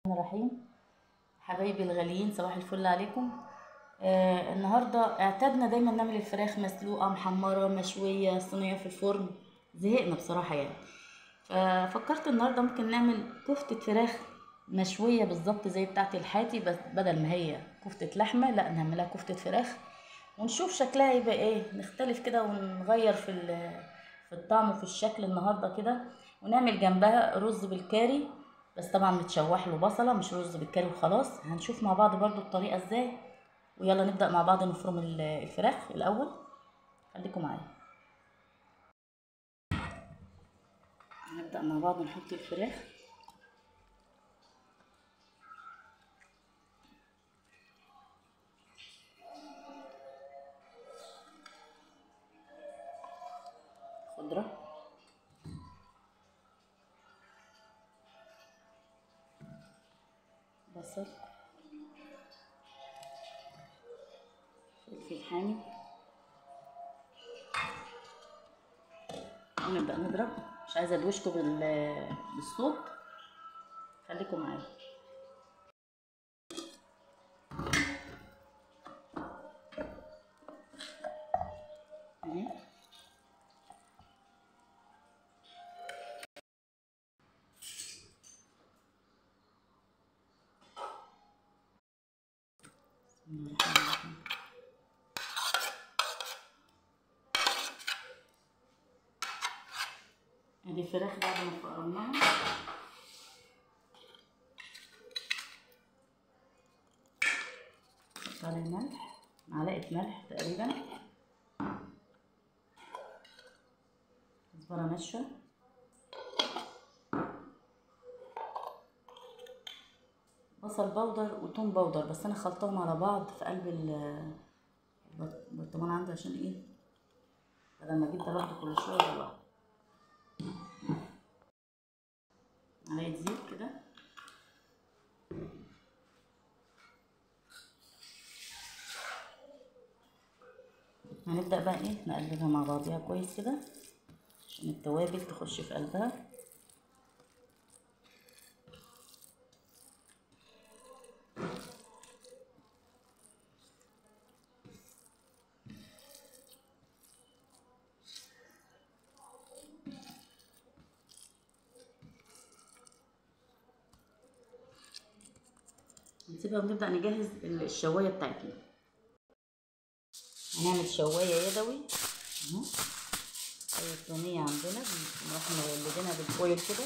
الرحمن الرحيم. حبايبي الغاليين، صباح الفل عليكم. النهارده اعتدنا دايما نعمل الفراخ مسلوقه، محمره، مشويه، صينيه في الفرن. زهقنا بصراحه يعني. ففكرت النهارده ممكن نعمل كفته فراخ مشويه بالظبط زي بتاعه الحاتي، بس بدل ما هي كفته لحمه لا نعملها كفته فراخ، ونشوف شكلها يبقى ايه. نختلف كده ونغير في الطعم وفي الشكل النهارده كده. ونعمل جنبها رز بالكاري، بس طبعا متشوح له بصله، مش رز بالكاري وخلاص. هنشوف مع بعض برضو الطريقه ازاي. ويلا نبدا مع بعض نفرم الفراخ الاول. خليكم معايا. هنبدا مع بعض نحط الفراخ. خضره، بصل، فلفل حامي، ونبدا نضرب. مش عايزه ادوشكم بالصوت، خليكم معايا. اهي ادي الفراخ بعد ما فرمناها. نحط عليها الملح، معلقه ملح تقريبا، كزبره ناشفه، بصل بودر وتوم بودر، بس انا خلطهم على بعض في قلب البرطمان عندي عشان ايه، بدل ما اجيب ده لوحده كل شويه ده لوحده. معلقه زيت كده. هنبدا بقى ايه نقلبها مع بعضيها كويس كده عشان التوابل تخش في قلبها. نسيبها ونبدا نجهز الشوايه بتاعتنا. هنعمل شوايه يدوي اهو. الصينيه عندنا بنروح مولدينها بالفويل كده.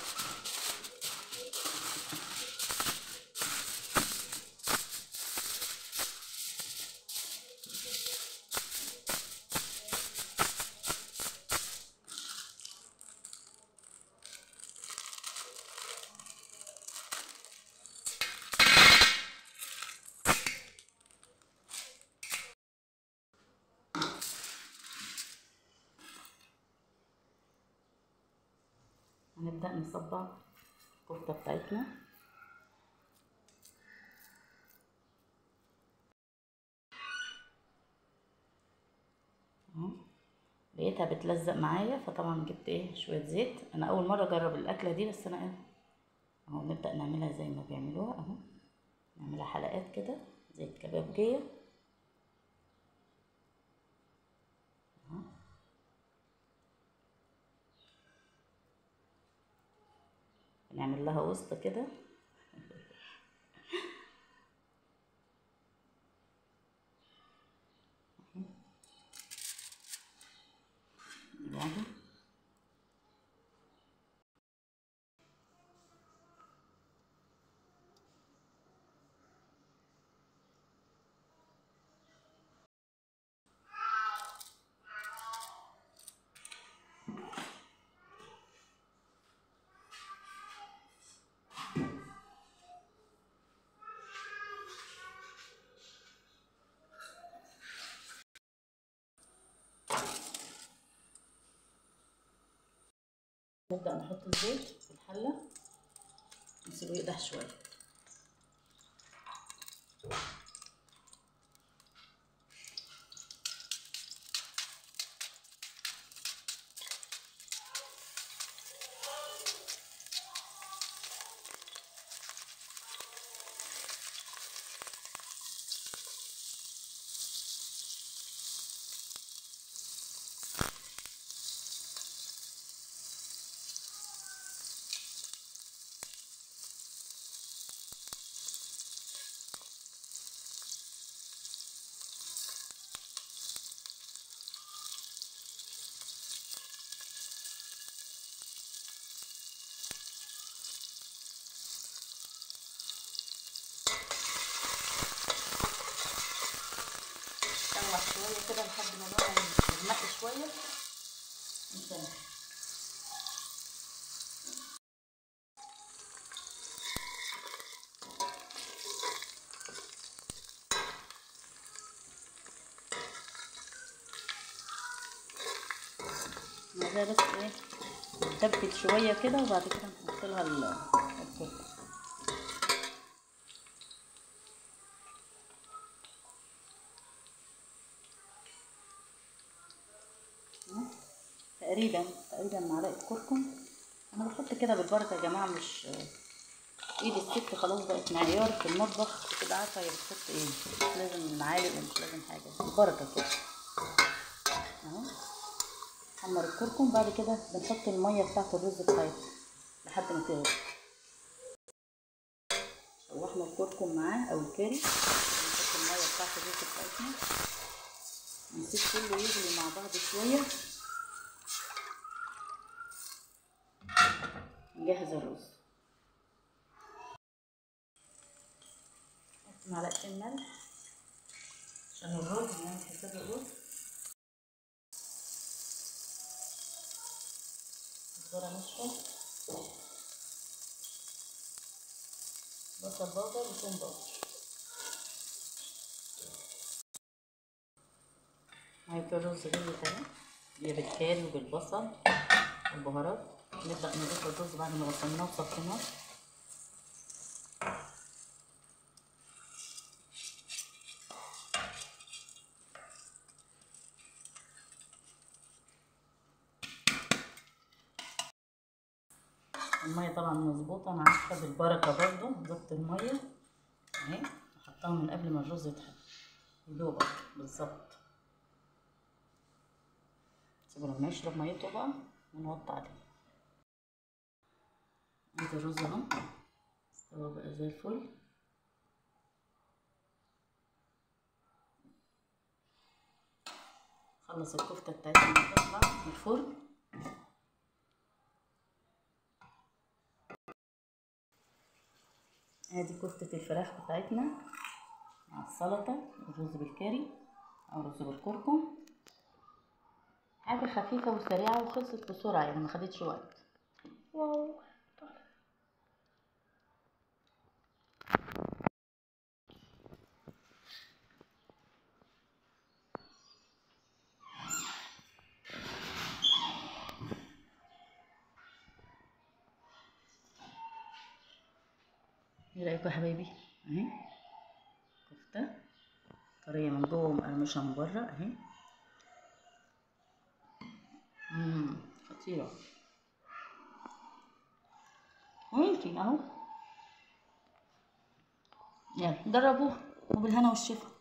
هنبدا نصبع الكفته بتاعتنا. اهو لقيتها بتلزق معايا، فطبعا جبت ايه شويه زيت. انا اول مره اجرب الاكله دي، بس انا ايه اهو نبدا نعملها زي ما بيعملوها اهو. نعملها حلقات كده زي الكبابجيه اهو. نعمل لها وسط كده. بعده نبدأ نحط الزيت في الحلة، نسيبه يقدح شوية. كده لحد ما لونها يغمق شويه نشوح. عايزاها بس ايه تبت شويه كده، وبعد كده نحط لها الكركم. تقريبا معلقه كركم. انا بحط كده بالبركه يا جماعه، مش ايد الست خلاص بقت معيار في المطبخ، بتبقى عارفه هي بتحط ايه، مش لازم معالق ومش لازم حاجه، بالبركه كده اهو. نحمر الكركم، بعد كده بنحط الميه بتاعت الرز بتاعتنا لحد ما تغلي. شوحنا الكركم معاه او الكاري، نحط الميه بتاعت الرز بتاعتنا، نسيب كله يغلي مع بعض شويه. نجهز الرز، نحط معلقتين ملح عشان الرز، نعمل حساب الرز. ذرة ناشفة، بصل باودر وثوم باودر. مية الرز غليت اهي، هي بالكاري وبالبصل والبهارات. نبدأ نضيف الرز بعد ما غسلناه وصفيناه. المية طبعا مظبوطة، انا عارفة بالبركة برضو ظبط المية اهي، حطها من قبل ما الرز يتحط يدوبك بالظبط. سيبه لما يشرب ميته بقى ونوطي عليه. ادي الرز اهو استوى بقى زي الفل. خلص الكفتة بتاعتنا تطلع من الفرن. ادي كفتة الفراخ بتاعتنا مع السلطة، الرز بالكاري او رز بالكركم. حاجة خفيفة وسريعة وخلصت بسرعة، يعني ما خدتش وقت. واو. ايه رايكم يا حبايبي؟ اهي كفتة طرية من جوه ومقرمشة من بره اهي. خطيرة. وانتي اهو، يلا جربوها وبالهنا والشفا.